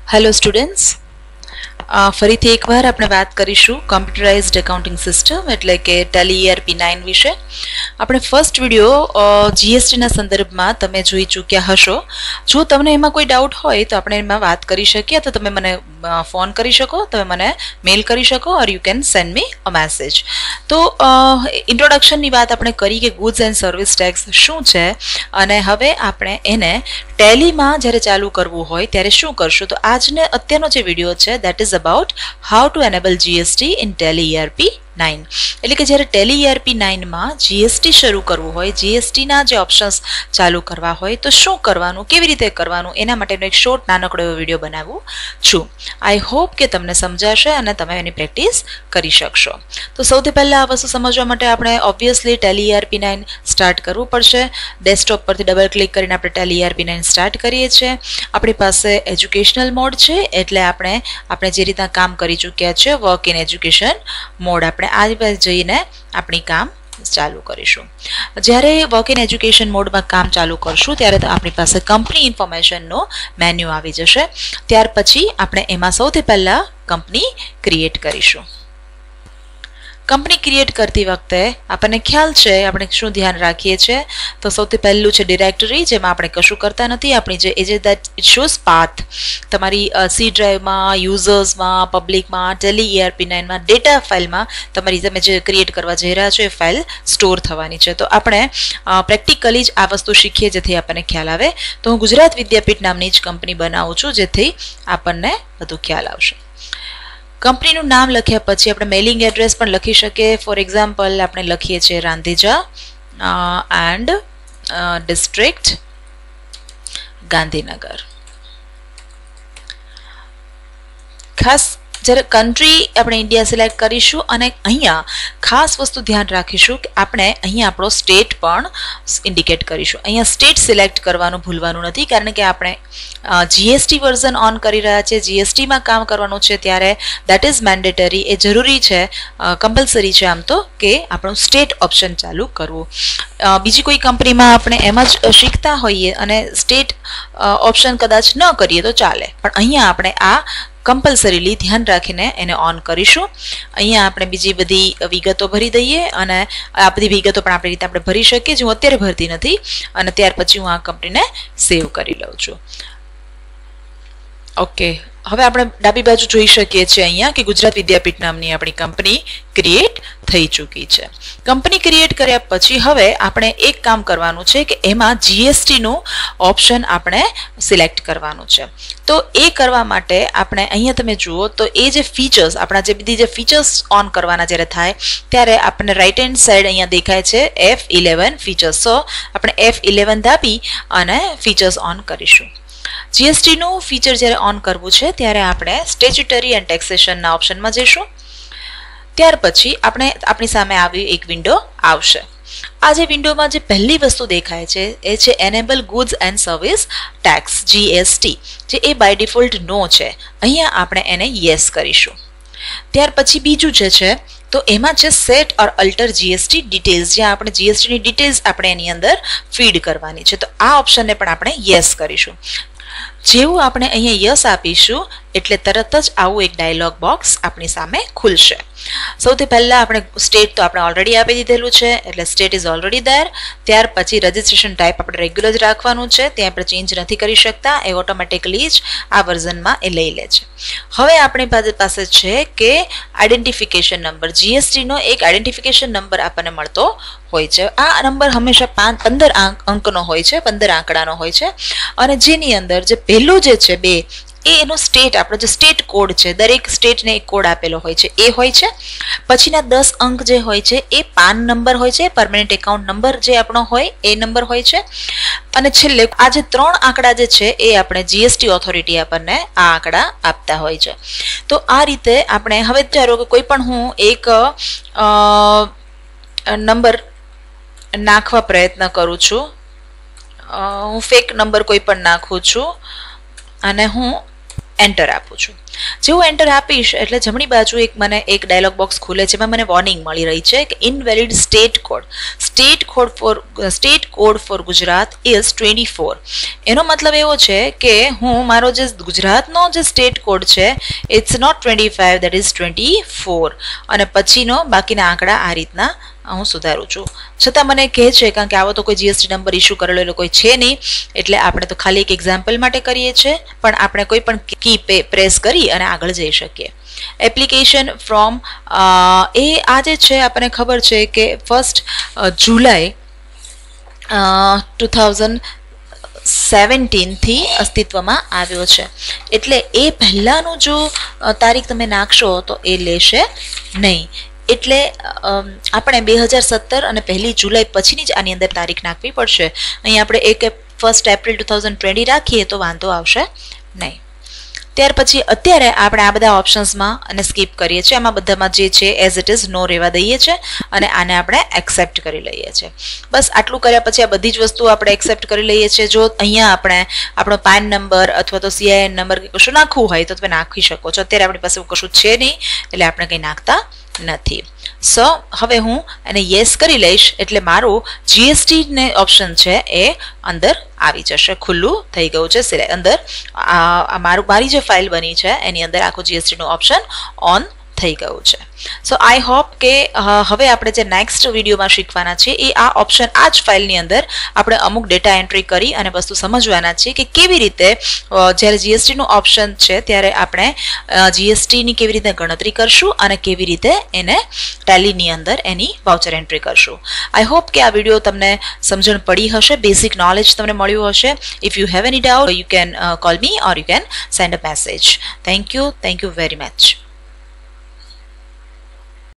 Hello students, ફરીથી એકવાર આપણે વાત કરીશું કમ્પ્યુટરાઇઝ્ડ એકાઉન્ટિંગ સિસ્ટમ એટલે કે ટેલી ERP9 વિશે. આપણે ફર્સ્ટ વિડીયો જીએસટીના સંદર્ભમાં તમે જોઈ ચૂક્યા હશો. જો તમને એમાં કોઈ ડાઉટ હોય તો આપણે એમાં વાત કરી શકીએ, તો તમે મને ફોન કરી શકો, તમે મને મેલ કરી શકો, or you can send me a message. તો ઇન્ટ્રોડક્શનની વાત આપણે કરી કે ગુડ્સ એન્ડ સર્વિસ ટેક્સ શું છે અને હવે આપણે એને ટેલીમાં જ્યારે ચાલુ કરવું હોય ત્યારે શું કરશું. તો આજને અત્યારનો જે વિડીયો છે that is about how to enable GST in Tally ERP9. એટલે કે જ્યારે ટેલી ERP9માં જીએસટી શરૂ કરવું હોય, જીએસટીના જે ઓપ્શન્સ ચાલુ કરવા હોય તો શું કરવાનું, કેવી રીતે કરવાનું, એના માટેનો એક શોર્ટ નાનકડો એવો વિડીયો બનાવું છું. આઈ હોપ કે તમને સમજાશે અને તમે એની પ્રેક્ટિસ કરી શકશો. તો સૌથી પહેલાં આ વસ્તુ સમજવા માટે આપણે ઓબ્વિયસલી ટેલી ERP9 સ્ટાર્ટ કરવું પડશે. ડેસ્કટોપ પરથી ડબલ ક્લિક કરીને આપણે ટેલી ERP9 સ્ટાર્ટ કરીએ છીએ. આપણી પાસે એજ્યુકેશનલ મોડ છે, એટલે આપણે જે રીતના કામ કરી ચૂક્યા છે વર્ક ઇન એજ્યુકેશન મોડ, આપણે આ બાજુ જઈને આપણી કામ ચાલુ કરીશું. જ્યારે વર્ક ઇન એજ્યુકેશન મોડમાં કામ ચાલુ કરશું ત્યારે આપણી પાસે કંપની ઇન્ફોર્મેશનનો મેન્યુ આવી જશે. ત્યાર પછી આપણે એમાં સૌથી પહેલાં કંપની ક્રિએટ કરીશું. કંપની ક્રિએટ કરતી વખતે આપણને ખ્યાલ છે આપણે શું ધ્યાન રાખીએ છીએ. તો સૌથી પહેલું છે ડિરેક્ટરી, જેમાં આપણે કશું કરતા નથી. આપણી જે એજ દેટ ઇટ શોઝ પાથ, તમારી સી ડ્રાઈવમાં, યુઝર્સમાં, પબ્લિકમાં, ટેલી ERP9માં, ડેટા ફાઇલમાં તમારી તમે જે ક્રિએટ કરવા જઈ રહ્યા છો એ ફાઇલ સ્ટોર થવાની છે. તો આપણે પ્રેક્ટિકલી જ આ વસ્તુ શીખીએ જેથી આપણને ખ્યાલ આવે. તો હું ગુજરાત વિદ્યાપીઠ નામની જ કંપની બનાવું છું જેથી આપણને બધું ખ્યાલ આવશે. કંપનીનું નામ લખ્યા પછી આપણે મેલિંગ એડ્રેસ પણ લખી શકીએ. ફોર એક્ઝામ્પલ આપણે લખીએ છીએ રાંધેજા એન્ડ ડિસ્ટ્રિક્ટ ગાંધીનગર. ખાસ જ્યારે કન્ટ્રી આપણે ઇન્ડિયા સિલેક્ટ કરીશું અને અહીંયા ખાસ વસ્તુ ધ્યાન રાખીશું કે આપણે અહીંયા આપણો સ્ટેટ પણ ઇન્ડિકેટ કરીશું. અહીંયા સ્ટેટ સિલેક્ટ કરવાનું ભૂલવાનું નથી, કારણ કે આપણે જીએસટી વર્ઝન ઓન કરી રહ્યા છે, જીએસટીમાં કામ કરવાનું છે, ત્યારે દેટ ઇઝ મેન્ડેટરી, એ જરૂરી છે, કમ્પલસરી છે આમ તો, કે આપણું સ્ટેટ ઓપ્શન ચાલુ કરવું. બીજી કોઈ કંપનીમાં આપણે એમ જ શીખતા હોઈએ અને સ્ટેટ ઓપ્શન કદાચ ન કરીએ તો ચાલે, પણ અહીંયા આપણે આ કમ્પલસરીલી ધ્યાન રાખીને એને ઓન કરીશું. અહીંયા આપણે બીજી બધી વિગતો ભરી દઈએ અને આ બધી વિગતો પણ આપણી રીતે આપણે ભરી શકીએ, જે હું અત્યારે ભરતી નથી, અને ત્યાર પછી હું આ કંપનીને સેવ કરી લઉં છું. ઓકે, હવે આપણે ડાબી બાજુ જોઈ શકીએ છીએ અહીંયા કે ગુજરાત વિદ્યાપીઠ નામની આપણી કંપની ક્રિએટ થઈ ચૂકી છે. કંપની ક્રિએટ કર્યા પછી હવે આપણે એક કામ કરવાનું છે કે એમાં જીએસટીનું ઓપ્શન આપણે સિલેક્ટ કરવાનું છે. તો એ કરવા માટે આપણે અહીંયા તમે જુઓ તો એ જે ફીચર્સ, આપણા જે બધી જે ફીચર્સ ઓન કરવાના જ્યારે થાય ત્યારે આપણને રાઈટ હેન્ડ સાઈડ અહીંયા દેખાય છે F11 ફીચર્સ. સો આપણે F11 દાબી અને ફીચર્સ ઓન કરીશું. જીએસટીનું ફીચર જ્યારે ઓન કરવું છે ત્યારે આપણે સ્ટેચ્યુટરી એન્ડ ટેક્સેશનના ઓપ્શનમાં જઈશું. ત્યાર પછી આપણી સામે આવી એક વિન્ડો આવશે. આ જે વિન્ડોમાં જે પહેલી વસ્તુ દેખાય છે એ છે enable goods and service tax GST, જે એ બાય ડિફોલ્ટ નો છે. અહીંયા આપણે એને યસ કરીશું. ત્યાર પછી બીજું જે છે તો એમાં છે set or alter GST details, જ્યાં આપણે જીએસટીની ડિટેલ્સ આપણે એની અંદર ફીડ કરવાની છે. તો આ ઓપ્શનને પણ આપણે યસ કરીશું. જેવું આપણે અહીંયા યસ આપીશું એટલે તરત જ આવું એક ડાયલોગ બોક્સ આપણી સામે ખુલશે. સૌથી પહેલાં આપણે સ્ટેટ તો આપણે ઓલરેડી આપી દીધેલું છે, એટલે સ્ટેટ ઇઝ ઓલરેડી ધેર. ત્યાર પછી રજિસ્ટ્રેશન ટાઈપ આપણે રેગ્યુલર જ રાખવાનું છે, ત્યાં આપણે ચેન્જ નથી કરી શકતા, એ ઓટોમેટિકલી જ આ વર્ઝનમાં એ લઈ લે છે. હવે આપણી પાસે છે કે આઈડેન્ટિફિકેશન નંબર, જીએસટીનો એક આઈડેન્ટિફિકેશન નંબર આપણને મળતો હોય છે. આ નંબર હંમેશા 15 અંકનો હોય છે, 15 આંકડાનો હોય છે, અને જેની અંદર જે પહેલું જે છે 2 એનો સ્ટેટ, આપણો જે સ્ટેટ કોડ છે, દરેક સ્ટેટને એક કોડ આપેલો હોય છે એ હોય છે. પછીના 10 અંક જે હોય છે એ પાન નંબર હોય છે, પરમેનન્ટ એકાઉન્ટ નંબર જે આપણો હોય એ નંબર હોય છે. અને છેલ્લે આ જે 3 આંકડા જે છે એ આપણે જીએસટી ઓથોરિટી આપણને આ આંકડા આપતા હોય છે. તો આ રીતે આપણે હવે ધારો કે કોઈ પણ હું એક નંબર નાખવા પ્રયત્ન કરું છું, હું ફેક નંબર કોઈ પણ નાખું છું અને હું એન્ટર આપું છું. જેવું એન્ટર આપીશ એટલે જમણી બાજુ મને એક ડાયલોગ બોક્સ ખુલે છે, એમાં મને વોર્નિંગ મળી રહી છે કે invalid state code for Gujarat is 24. એનો મતલબ એવો છે કે હું મારો જે ગુજરાતનો જે સ્ટેટ કોડ છે ઇટ્સ નોટ 25, દેટ ઇઝ 24. અને પછીનો બાકીના આંકડા આ રીતના હું સુધારું છું. છતાં મને કહે છે કારણ કે આવો તો કોઈ જીએસટી નંબર ઇસ્યુ કરેલો એટલે કોઈ છે નહીં, એટલે આપણે તો ખાલી એક એક્ઝામ્પલ માટે કરીએ છીએ, પણ આપણે કોઈ પણ કી પ્રેસ કરી અને આગળ જઈ શકીએ. એપ્લિકેશન ફ્રોમ એ આ જે છે આપણને ખબર છે કે 1 જુલાઈ 2017 થી અસ્તિત્વમાં આવ્યો છે, એટલે એ પહેલાંનું જો તારીખ તમે નાખશો તો એ લેશે નહીં. એટલે આપણે 2017 અને 1 જુલાઈ પછીની જ આની અંદર તારીખ નાખવી પડશે. અહીં આપણે 1 એપ્રિલ 2020 રાખીએ તો વાંધો આવશે નહીં. ત્યાર પછી અત્યારે આપણે આ બધા ઓપ્શન્સમાં અને સ્કીપ કરીએ છીએ, આમાં બધામાં જે છે એઝ ઇટ ઇઝ નો રહેવા દઈએ છીએ અને આને આપણે એક્સેપ્ટ કરી લઈએ છીએ. બસ આટલું કર્યા પછી આ બધી જ વસ્તુઓ આપણે એક્સેપ્ટ કરી લઈએ છીએ. જો અહીંયા આપણે આપણો પાન નંબર અથવા તો CIN નંબર કે કશું નાખવું હોય તો તમે નાખી શકો છો. અત્યારે આપણી પાસે કશું છે નહીં એટલે આપણે કંઈ નાખતા નથી. સો હવે હું એને યસ કરી લઈશ એટલે મારું જીએસટી ને ઓપ્શન છે એ અંદર આવી જશે, ખુલ્લું થઈ ગયું છે. અંદર મારી જે ફાઇલ બની છે એની અંદર આખું જીએસટી નું ઓપ્શન ઓન થઈ ગયું છે. સો આઈ હોપ કે હવે આપણે જે નેક્સ્ટ વિડીયોમાં શીખવાના છે એ આ ઓપ્શન આ જ ફાઇલની અંદર આપણે અમુક ડેટા એન્ટ્રી કરી અને વસ્તુ સમજવાના છે કે કેવી રીતે જ્યારે જીએસટીનું ઓપ્શન છે ત્યારે આપણે જીએસટીની કેવી રીતે ગણતરી કરશું અને કેવી રીતે એને ટેલીની અંદર એની વાઉચર એન્ટ્રી કરશું. આઈ હોપ કે આ વિડીયો તમને સમજણ પડી હશે, બેસિક નોલેજ તમને મળ્યું હશે. If you have any doubt you can call me or you can send a message. Thank you very much.